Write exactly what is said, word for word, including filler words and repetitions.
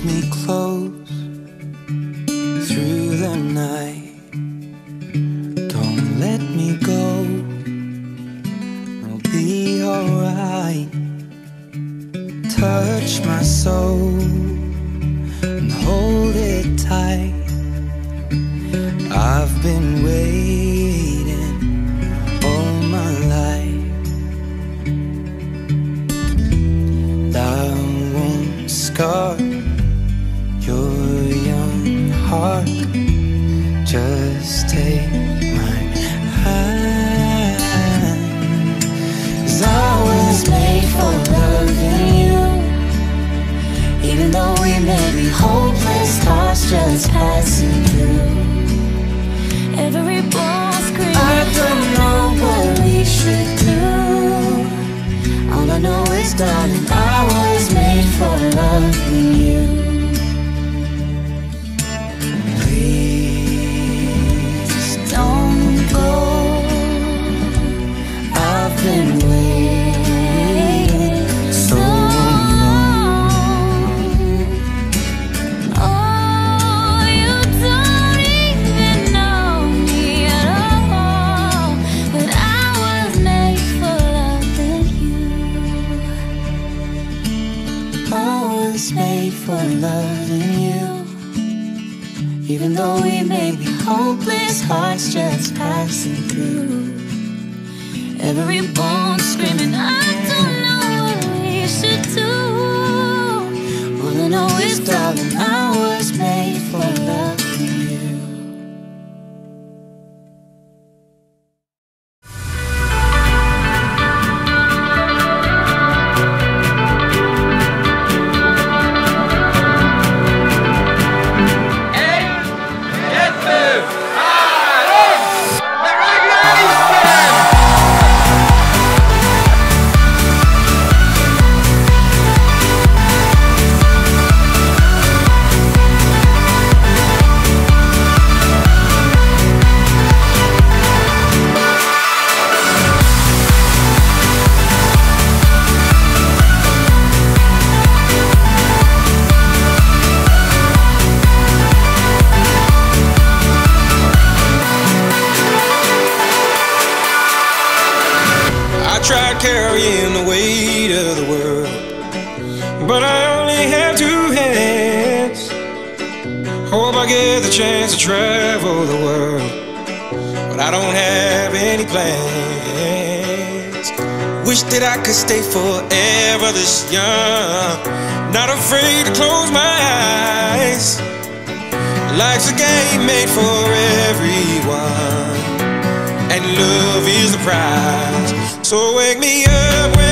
me close through the night. Don't let me go, I'll be alright. Touch my soul and hold it tight. I've been waiting all my life. I won't scar your young heart. Just take my hand. 'Cause I was made for loving you. Even though we may be hopeless, hearts just passing through. Every bone screaming, I don't know what we should do. All I know is, darling, I was made for loving you. Please don't go. I've been waiting so long. oh, you don't even know me at all. But I was made for loving you. I was made for loving you. Even though we may be hopeless, hearts just passing through. Every bone screaming, I don't know what we should do. All I know is, darling, I was made for loving you. Tried carrying the weight of the world, but I only have two hands. Hope I get the chance to travel the world, but I don't have any plans. Wish that I could stay forever this young, not afraid to close my eyes. Life's a game made for everyone, and love is the prize. So wake me up when